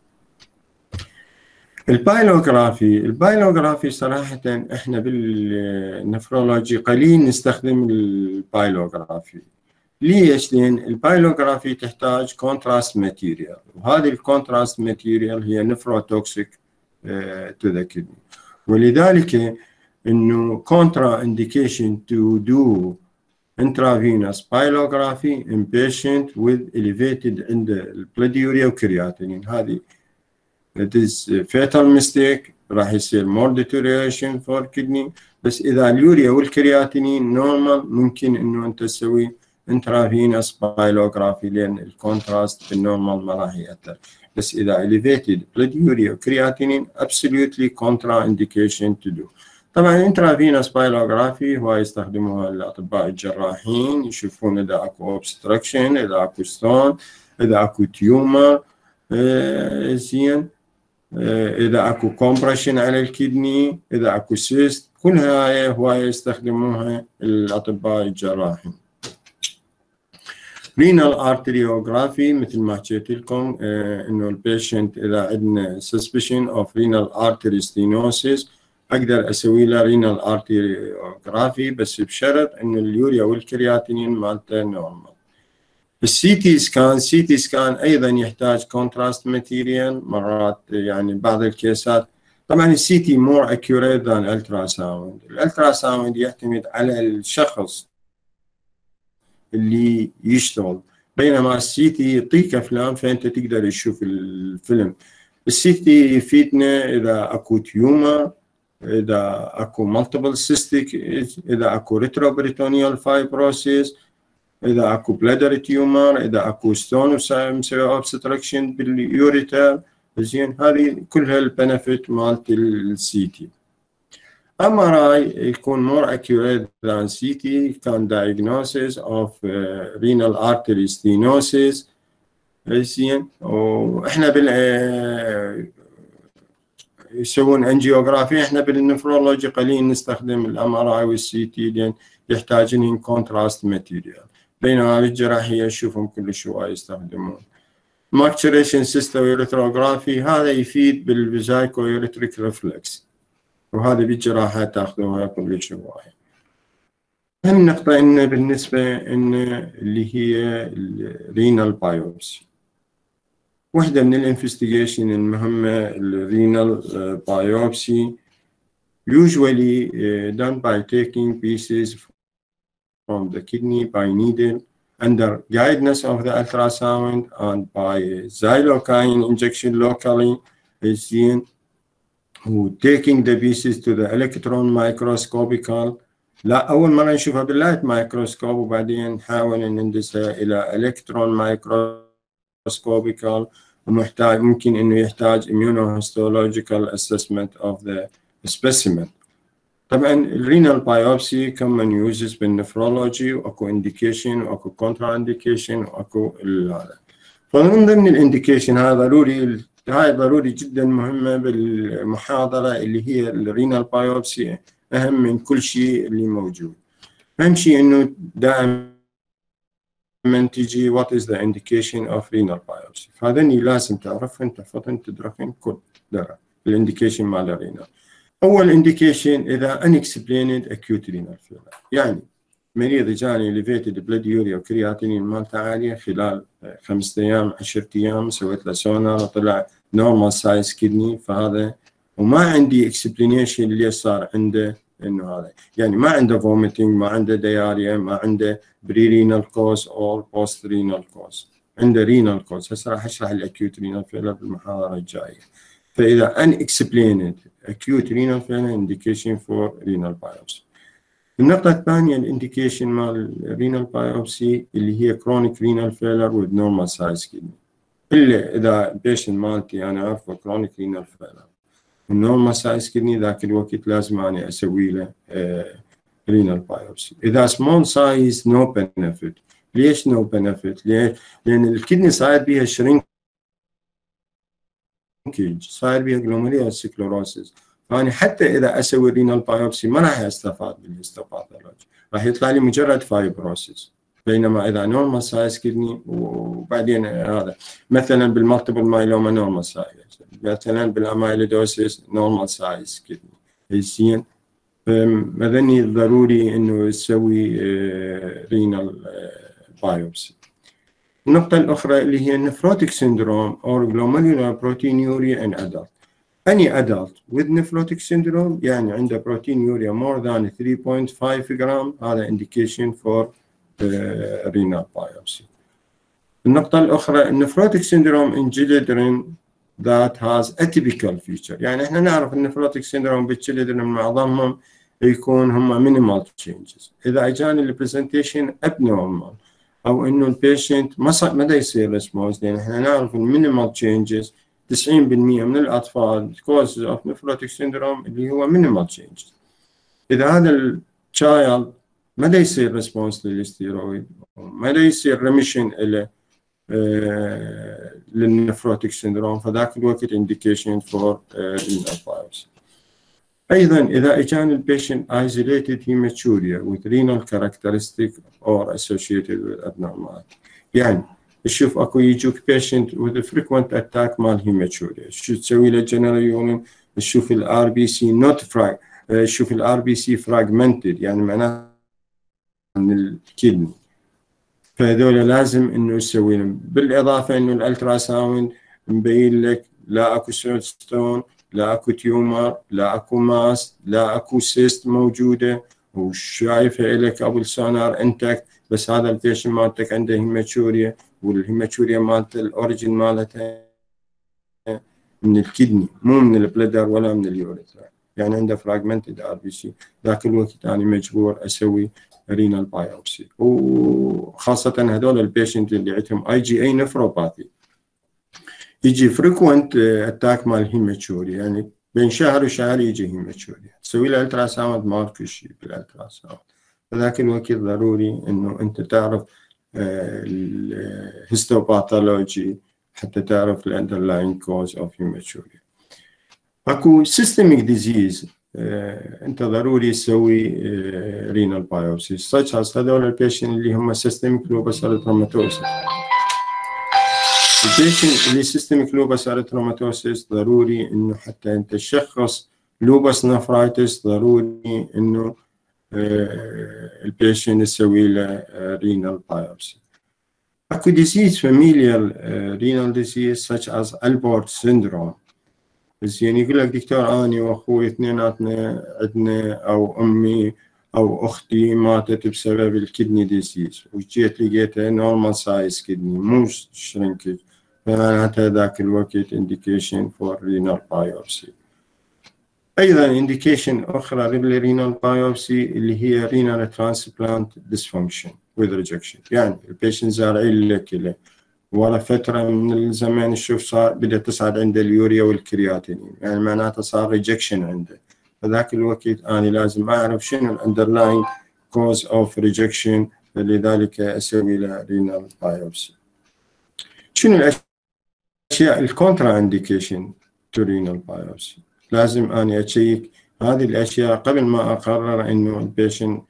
البايلوغرافي البايلوغرافي صراحة احنا بالنفرولوجي قليل نستخدم البايلوغرافي. ليش؟ لأن البايلوغرافي تحتاج كونتراست ماتيريال وهذه الكونتراست ماتيريال هي نفروتوكسيك تو ذا كدني ولذلك انه كونترا انديكيشن تو دو intravenous pylography in patient with elevated in the blood urea وكرياتينين هذه it is a fatal mistake راح يصير more deterioration for kidney بس إذا اليوريا والكرياتينين normal ممكن إنه أنت تسوي intravenous pylography لأن الكونتراست بالنورمال ما راح يأثر بس إذا elevated blood urea وكرياتينين absolutely contraindication to do. طبعا intravenous pylography هو يستخدموها الأطباء الجراحين يشوفون إذا أكو obstruction إذا أكو stone إذا أكو tumor آه زين آه إذا أكو compression على الكدني إذا أكو cyst كل هاي هو يستخدموها الأطباء الجراحين. renal arteriography مثل ما حكيت لكم آه إنه البيشنت إذا عندنا suspicion of renal artery stenosis أقدر أسوي له renal arteriography بس بشرط إنه اليوريا والكرياتينين مالته نورمال. السي تي سكان سي تي سكان أيضا يحتاج كونتراست ماتيريال مرات يعني بعض الكيسات طبعا السي تي more accurate than ultrasound. الالتراساوند يعتمد على الشخص اللي يشتغل بينما السي تي يعطيك أفلام فأنت تقدر تشوف الفيلم. السي تي يفيدنا إذا أكو تيومر إذا أكو multiple cystic إذا أكو retroperitoneal fibrosis إذا أكو bladder tumor إذا أكو stone مسوي obstruction باليوريتر زين هذه كلها البنفيت مالت السي تي. إم آر آي يكون more accurate than سي تي كان diagnosis of uh, renal artery stenosis زين وإحنا بال يسوون انجيوغرافي احنا بالنفرولوجي قليل نستخدم الام ار اي والسي تي لان يحتاجون كونتراست ماتيريال بينما بالجراحيه نشوفهم كل شويه يستخدمون ماكتشريشن سيستويريثروغرافي هذا يفيد بالفيزايكو يوريتريك ريفلكس وهذا بالجراحه تاخذوها كل شويه. اهم نقطه ان بالنسبه ان اللي هي الرينال بايوبسي واحدة من الانفستيجيشن المهمة الرينال بايوبسي usually uh, done by taking pieces from the kidney by needle under guidance of the ultrasound and by xylocaine injection locally is in who taking the pieces to the electron microscopical لا أول مرة نشوفها باللايت مايكروسكوب وبعدين نحاول نندسها إلى electron microscopical microscopical ومحتاج ممكن إنه يحتاج immunohistological assessment of the specimen. طبعا الرينال بايوبسي common uses بالنفرولوجي وأكو indication وأكو contraindication وأكو هذا. فمن ضمن الانديكيشن هذا ضروري هاي ضروري جدا مهمة بالمحاضرة اللي هي الرينال بايوبسي أهم من كل شيء اللي موجود. أهم شيء إنه دائما من تجي what is the indication of renal biopsy فهذني لازم تعرفهم تحفظهم تدركهم كل درة الانديكيشن مال الرينال. أول indication إذا unexplained acute renal failure يعني مريض جاني ليفيتد بلاد يوريا وكرياتينين مالته عاليه، خلال خمسة ايام عشرة ايام سويت له سونار وطلع نورمال سايز كدني. فهذا وما عندي اكسبلينيشن اللي صار عنده، انه هذا يعني ما عنده فوميتنج، ما عنده دياريا، ما عنده بري رينال كوز او بوست رينال كوز، عنده رينال كوز. هسه راح اشرح الاكيوت رينال فيلر بالمحاضره الجايه. فاذا unexplained acute renal failure indication for renal biopsy. النقطة الثانية الانديكيشن مال الرينال بايوبسي اللي هي كرونيك رينال فيلر with normal size kidney. إلا إذا البيشن مالتي أنا أعرفه كرونيك رينال فيلر النورمال سايز كدني، ذاك الوقت لازم أنا أسوي له رينال بايوبسي. إذا سمول سايز نو بنفيت. ليش نو بنفيت؟ ليش؟ لأن الكدني صاير بيها شرينكيج، صاير بيها جلوميريال سكلوروسيس. فأنا حتى إذا أسوي رينال بايوبسي ما راح أستفاد بالهيستوباثولوجي، راح يطلع لي مجرد فايبروسيس. بينما إذا نورمال سايز كدني وبعدين هذا مثلا بالمالتيبل مايلوما نورمال سايز، مثلا بالاميلودوسيس نورمال سايز كدني، زين. فمثني ضروري إنه يسوي رينال بايوبسي. النقطة الأخرى اللي هي النفروتيك syndrome or glomerular proteinuria in adult. Any adult with nephrotic syndrome يعني عنده proteinuria more than three point five gram، هذا indication for uh, renal biopsy. النقطة الأخرى النفروتيك syndrome in children that has atypical feature. يعني احنا نعرف النفروتيك syndrome بالchildren معظمهم يكون هم minimal changes. إذا اجاني البرزنتيشن abnormal أو إنه البيشنت ما ما دا يصير ريسبونس، لأن احنا نعرف المينيمال تشينجز تسعين بالمئة من الأطفال causes of nephrotic syndrome اللي هو minimal changes. إذا هذا التشايلد ما دا يصير ريسبونس للستيرويد، ما دا يصير ريميشن إلى آه للنفروتيك syndrome، فذاك الوقت indication for renal biopsy. أيضا إذا اجاني البيشنت isolated hematuria with renal characteristic or associated with abnormality، يعني تشوف اكو يجوك patient with a frequent attack مال hematuria، شو تسوي له general urine، تشوف ال آر بي سي not frag، تشوف ال آر بي سي fragmented يعني معناه من الكدني، فهذول لازم انه يسوي لهم. بالاضافه انه الالترا ساوند مبين لك لا اكو ستون، لا اكو تيومر، لا اكو ماس، لا اكو سيست موجوده، وشايفه لك ابو السونار انتكت، بس هذا البيشن مالتك عنده هيماتوريا، والهيماتوريا مالته الاوريجن مالتها من الكدني مو من البلدر ولا من اليوريثرا، يعني عنده فراجمنتد ار بي سي. ذاك الوقت انا مجبور اسوي رينال بايوبسي، وخاصه هذول البيشنت اللي عندهم اي جي اي نفروباثي يجي فريكوينت اتاك مال هيماتوريا، يعني بين شهر وشهر يجي هيماتوريا، تسوي له الترا ساوند ماكو شيء بالالترا ساوند. فذاك الوقت ضروري انه انت تعرف الهيستوباثولوجي حتى تعرف الاندرلاين كوز اوف هيماتوريا. اكو سيستميك ديزيز انت ضروري تسوي رينال بايوبسي، such as هذول البيشن اللي هم سيستميك لوبس اريثروماتوسيس. البيشن اللي سيستميك لوبس اريثروماتوسيس ضروري انه حتى انت تشخص لوبس نفرايتس ضروري انه البيشن يسوي له رينال بايوبسي. اكو ديزيز فاميليال رينال ديزيز such as Alport syndrome، بس يعني يقول لك دكتور اني واخوي اثنيناتنا عندنا او امي او اختي ماتت بسبب الكدني ديزيز، وجيت لقيتها نورمال سايز كدني مو شرينكج، فمعناتها ذاك الوقت indication for renal biopsy. ايضا indication اخرى غير الرينال بايوبسي اللي هي renal transplant dysfunction with rejection، يعني البيشنت زارعين له كلى ورا فترة من الزمان نشوف صار بدأت تصعد عنده اليوريا والكرياتينين، يعني معناته صار ريجكشن عنده، فذاك الوقت أنا لازم أعرف شنو الأندرلاين كوز أوف ريجكشن، لذلك أسوي له رينال بايوبسي. شنو الأشياء الكونترا إنديكيشن تو رينال بايوبسي؟ لازم أنا أشيك هذه الأشياء قبل ما أقرر إنه البيشن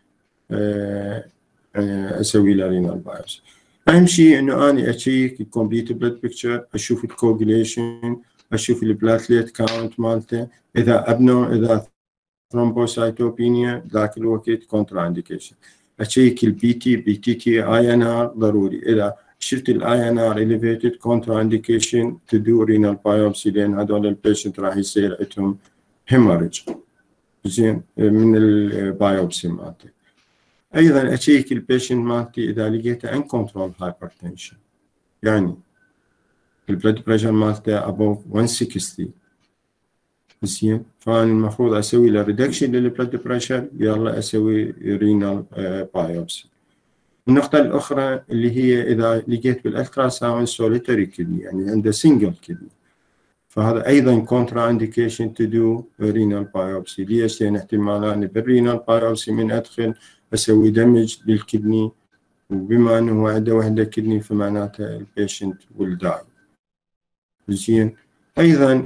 أسوي له رينال بايوبسي. أهم شيء إنه أنا أشيك الكومبليت بلاد بيكتشر، أشوف الكوجليشن، أشوف البلاتليت كاونت مالته، إذا أبنو إذا ثرومبوسايتوبينيا ذاك الوقت كونترا إنديكيشن. اشيك البي تي بي تي تي اي ان ار ضروري. اذا شفت الاي ان ار elevated contra indication to do renal biopsy، لان هذول البيشنت راح يصير عندهم hemorrhage زين من البايوبسي مالته. ايضا اشيك البيشنت مالتي اذا لقيته uncontrolled hypertension، يعني البلد بريشر مالته above one sixty زين، فانا المفروض اسوي له ريدكشن للبلد بريشر، يلا اسوي رينال بايوبسي. النقطة الأخرى اللي هي إذا لقيت بالألترا ساوند سوليتري كدني، يعني عنده سنجل كدني، فهذا أيضا كونترا إنديكيشن تو دو رينال بايوبسي. ليش؟ لأن احتمالان بالرينال بايوبسي من أدخل أسوي دمج للكدني، وبما أنه عنده وحدة كدني فمعناته البيشنت will die. زين. أيضا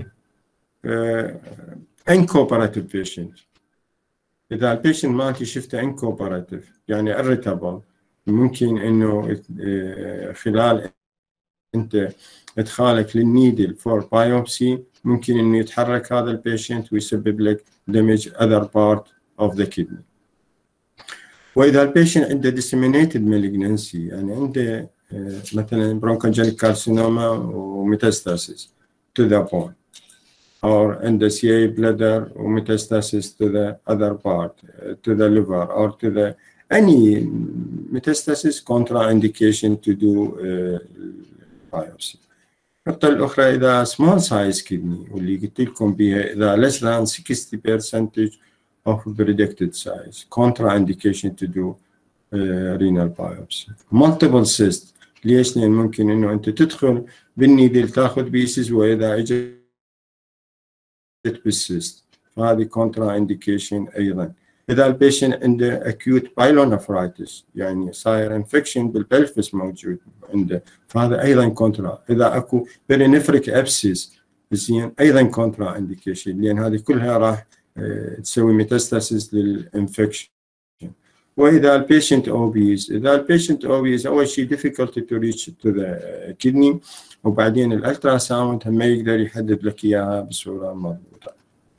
انكوبراتيف بيشنت، إذا البيشنت مالتي شفته انكوبراتيف يعني irritable، ممكن إنه خلال أنت إدخالك للنيدل فور بايوبسي ممكن إنه يتحرك هذا البيشنت ويسبب لك damage other part of the kidney. وإذا البيشنت عنده disseminated malignancy، يعني عنده مثلا bronchogenic carcinoma وميتاستاسيس to the bone، or عنده سي اي bladder وميتاستاسيس to the other part, to the liver or to the any metastasis contraindication to do uh, biopsy. النقطة الأخرى إذا small size kidney، واللي قلت لكم بها إذا less than sixty percent of predicted size contraindication to do uh, renal biopsy. multiple cyst، ليش؟ لأن ممكن إنه أنت تدخل بالنيدل تأخذ بيسز، وإذا إجت بالسيست فهذه contraindication أيضا. إذا البيشنت عنده acute pyelonephritis، يعني صاير infection بالبلفس موجود عنده، فهذا أيضا كونترا. إذا أكو perinephric abscess زين أيضا contraindication، لأن هذه كلها راح تسوي ميتاستاسيس للانفكشن. وإذا البيشنت obese، إذا البيشنت obese أول شيء difficult to reach to the kidney، وبعدين الالترا ساوند ما يقدر يحدد لك إياها بصورة مضبوطة.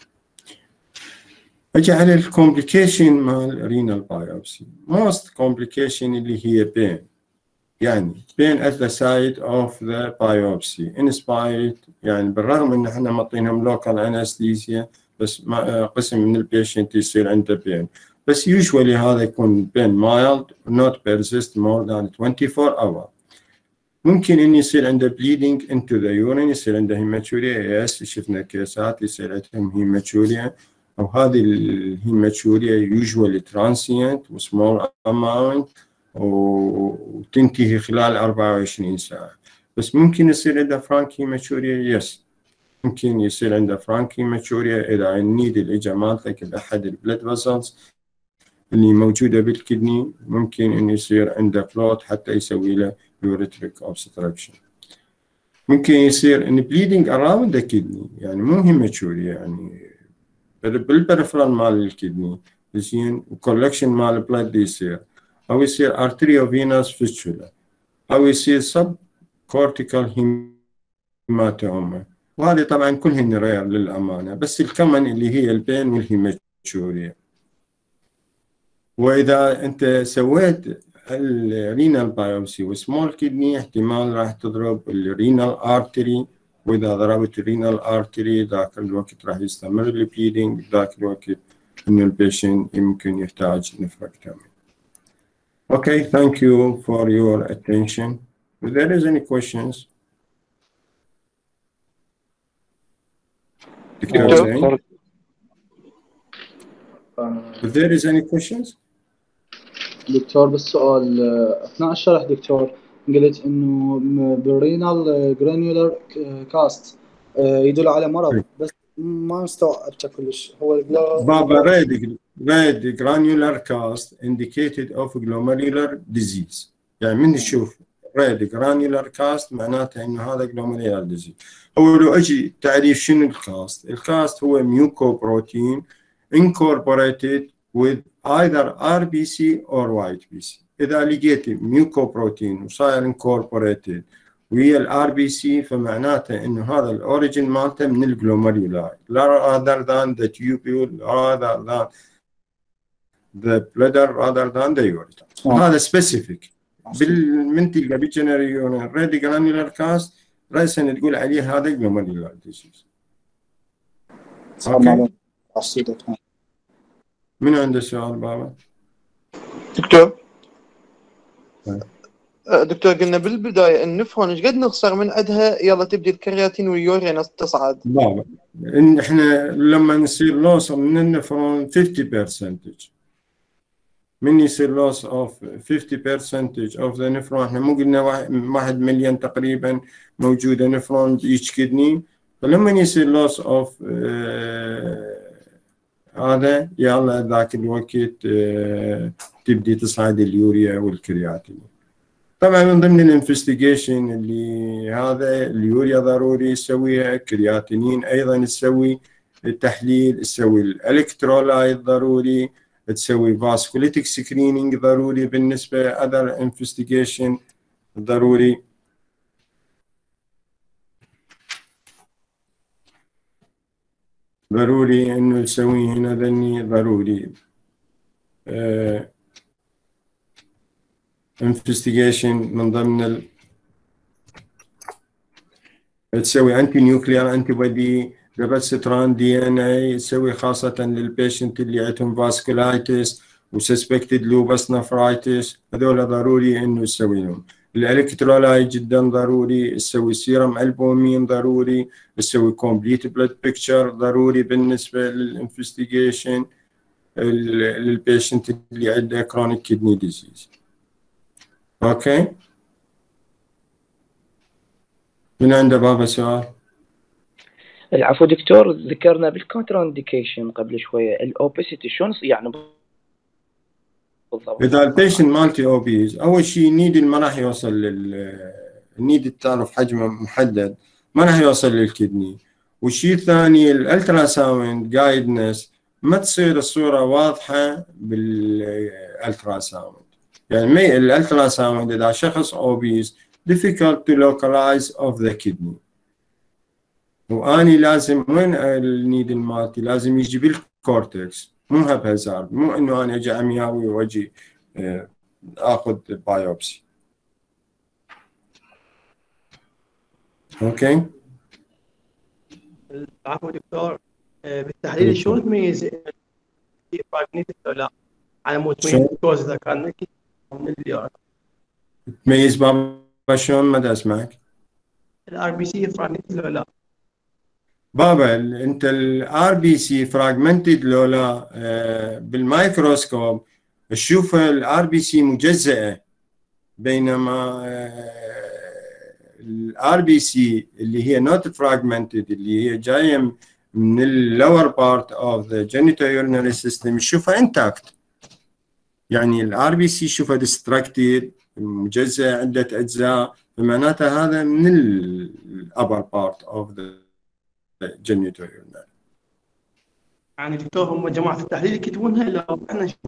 أجي على الكومبليكيشن مال رينال بايوبسي. most complication اللي هي pain، يعني pain at the site of the biopsy in spite، يعني بالرغم إن إحنا معطينهم local anesthesia بس ما قسم من البيشنت يصير عنده pain، بس usually هذا يكون pain mild not persist more than twenty-four hours. ممكن إن يصير عنده bleeding into the urine، يصير عنده هيماتوريا، يس شفنا كيسات يصير عندهم هيماتوريا، أو هذه الهيماتوريا usually transient و small amount وتنتهي خلال أربعة وعشرين ساعة. بس ممكن يصير عنده فرانك هيماتوريا، يس ممكن يصير عنده فرانك هيماتوريا إذا النيدل إجا مالتك بأحد البلد فيسلز اللي موجودة بالكدني، ممكن إنه يصير عنده كلوت حتى يسوي له يوريتريك obstruction. ممكن يصير إن bleeding around the kidney، يعني مو هيماتوريا، يعني بالبريفرال مال الكدني زين، وكولكشن مال بلاد يصير، أو يصير arteriovenous fistula، أو يصير sub cortical hematoma، وهذه طبعا كلهن رير للأمانة، بس الكمن اللي هي البين والهيماتوريا. وإذا أنت سويت الرينال بايوبسي وسمول كدني احتمال راح تضرب الرينال ارتري، وإذا ضربت الرينال ارتري ذاك الوقت راح يستمر البليدنج، ذاك الوقت إنه البيشنت يمكن يحتاج نفركتومي. Okay, thank you for your attention. If there is any questions, دكتور. If there is any questions. دكتور بس سؤال اثناء الشرح دكتور قلت انه بالرينال جرانيولار كاست يدل على مرض، بس ما استوعبت كلش. هو بابا ريد ريد جرانيولار كاست indicated of glomerular disease، يعني من نشوف ريد جرانيولار كاست معناته انه هذا glomerular disease. هو لو اجي تعريف شنو الكاست، الكاست هو ميوكو بروتين incorporated with either آر بي سي or وايت بي سي. إذا لقيت ميوكو بروتين وصاير incorporated وهي الآر بي سي فمعناته إنه هذا الأوريجين مالته من الجلوميرولاي rather than the tubule rather than the bladder rather than the ureter. هذا specific. من تلقى بالجنرال يورين ريدي جرانيولار كاست رأسا تقول عليه هذا جلوميرولار ديزيز. اوكي. من عنده سؤال بابا؟ دكتور دكتور قلنا بالبداية النفرون ايش قد نخسر من عندها يلا تبدي الكرياتين واليورين تصعد؟ بابا إن احنا لما نصير لوس من النفرون خمسين بالمئة من يصير لوس اوف خمسين بالمئة اوف ذا نفرون، احنا مو قلنا واحد مليون تقريبا موجودة نفرون each kidney، فلما يصير لوس اوف هذا يلا ذاك الوقت اه تبدي تصعد اليوريا والكرياتين. طبعا من ضمن الانفستيجيشن اللي هذا اليوريا ضروري تسويها، الكرياتينين ايضا تسوي التحليل، تسوي الالكترولايت ضروري، تسوي فاسكوليتيك سكرينينج ضروري، بالنسبه اذر انفستيجيشن ضروري. ضروري انه تسوي هنا ذني ضروري اه انفستيجيشن من ضمن ال... تسوي انتي نيوكليير انتي بودي ريبستران دي ان اي، تسوي خاصه للبيشنت اللي عندهم فاسكولايتس وسسبكتد لوبس نفرايتس، هذول ضروري انه تسوي لهم. الالكترولايت جدا ضروري، تسوي سيرم البومين ضروري، تسوي كومبليت بلاد بيكتشر ضروري بالنسبه للانفستيجيشن للبيشنت اللي عنده كرونيك كيدني ديزيز. اوكي. من عنده بابا سؤال؟ العفو دكتور، ذكرنا بالكونترا انديكيشن قبل شويه الاوبيسيتي شلون يعني بالضبط؟ اذا البيشنت مالتي اوبيز اول شيء النيد ما راح يوصل لل النيد تعرف حجمه محدد ما راح يوصل للكدني، والشيء الثاني الالترا ساوند جايدنس ما تصير الصوره واضحه بالالترا ساوند، يعني الالترا ساوند اذا شخص اوبيز difficult to localize of the kidney، واني لازم وين النيد مالتي لازم يجي بالكورتكس مو هبهزار، مو انه انا اجي عمياوي واجي اخذ بايوبسي. اوكي. العفو دكتور، بالتحليل شلون تميز فراجنيتد او لا على مود تميز كوز اذا كان من اليورين؟ تميز بابا شلون؟ ما اسمعك. الار بي سي فراجمنتد لو لا؟ بابا انت الار بي سي فراجمنتد لو لا آه بالميكروسكوب تشوف الار بي سي مجزئه، بينما الار بي سي اللي هي نوت فراجمنتد اللي هي جايه من اللور بارت اوف ذا جينيتويورنري سيستم تشوفها انتاكت، يعني الار بي سي شوفها ديستراكتد مجزئه عده اجزاء، فمعناتها هذا من الابر بارت اوف ذا جينيتويورنري. يعني دكتور هم جماعه التحليل يكتبونها لا احنا نشوف؟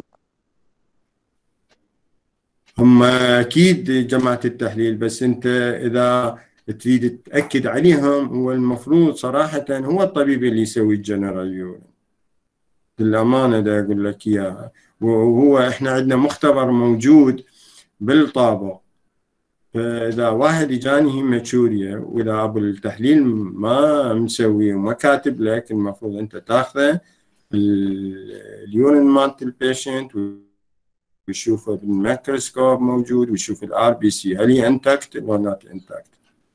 هم اكيد جماعه التحليل، بس انت اذا تريد تاكد عليهم هو المفروض صراحه هو الطبيب اللي يسوي الجنرال يورين، للامانه دا اقول لك اياها، وهو احنا عندنا مختبر موجود بالطابق، فاذا واحد اجاني هيماتوريا واذا ابو التحليل ما مسوي وما كاتب لك المفروض انت تاخذه اليورين مالت البيشنت ويشوفه بالميكروسكوب موجود ويشوف الار بي سي هل هي انتاكت ولا نوت انتاكت.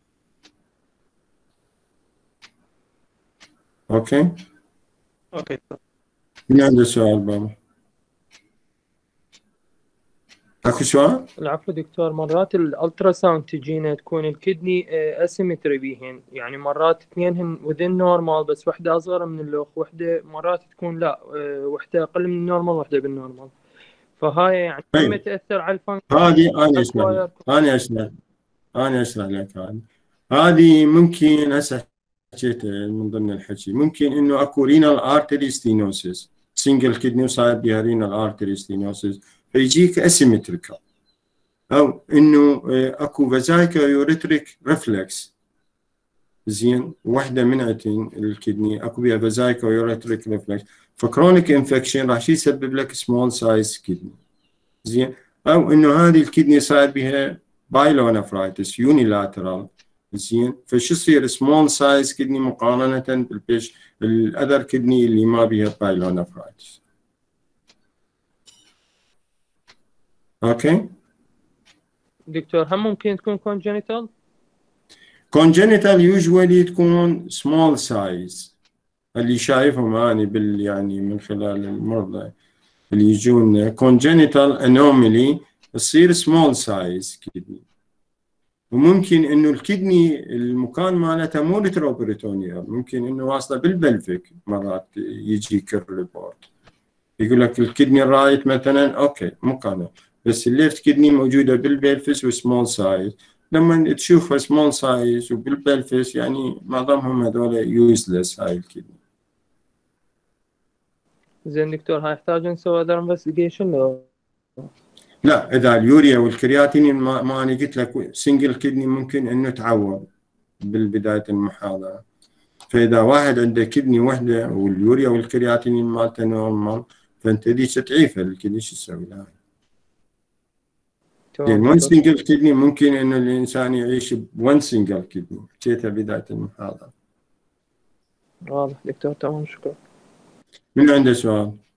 اوكي. اوكي. مين عنده سؤال بابا؟ اكو سؤال؟ العفو دكتور، مرات الالترا ساوند تجينا تكون الكدني اسيمتري بيهن، يعني مرات اثنينهن وذين نورمال بس وحده اصغر من الاخ، وحده مرات تكون لا وحده اقل من النورمال وحده بالنورمال، فهاي يعني ما تاثر على الفانكشن. هذه انا اشرح لك انا اشرح انا اشرح لك هذه هذه ممكن هسه حكيت من ضمن الحكي، ممكن انه اكو رينال ارتري ستينوسيس سنجل كدني وصاير بها رينال ارتري ستينوسيس فيجيك اسيمتريكال، او انه اكو فازايكا يوريتريك ريفلكس زين، وحده من عتين الكدني اكو بها فازايكا يوريتريك ريفلكس، فكرونيك انفكشن راح يسبب لك سمول سايز كدني زين، او انه هذه الكدني صار بها بايلونفرايتس يونيلاترال زين، فشو يصير سمول سايز كدني مقارنه بالبيش الاذر كدني اللي ما بها بايلونفرايتس. اوكي دكتور هم ممكن تكون congenital؟ congenital usually تكون small size اللي شايفهم اني بال يعني من خلال المرضى اللي يجون congenital anomaly تصير small size كدني، وممكن انه الكدني المكان مالتها مو ريتروبريتونيال، ممكن انه واصله بالبلفيك. مرات يجي كير ريبورت يقول لك الكدني الرايت مثلا اوكي مكانه، بس الليفت كدني موجوده بالبلفس وسمول سايز. لما تشوفها سمول سايز وبالبلفس يعني معظمهم هذول يوزلس هاي الكدني. زين دكتور هاي يحتاج نسوي other investigation لو؟ لا اذا اليوريا والكرياتينين ما, ما انا قلت لك سنجل كدني ممكن انه تعوض بالبدايه المحاضره، فاذا واحد عنده كدني وحده واليوريا والكرياتينين مالته نورمال فانت ذيك تعيفه الكدني شو تسوي لها؟ يعني وان سنجل كدني ممكن انه الانسان يعيش بون سنجل كدني، حكيتها بدايه المحاضره. واضح دكتور، تمام شكرا. من عنده سؤال؟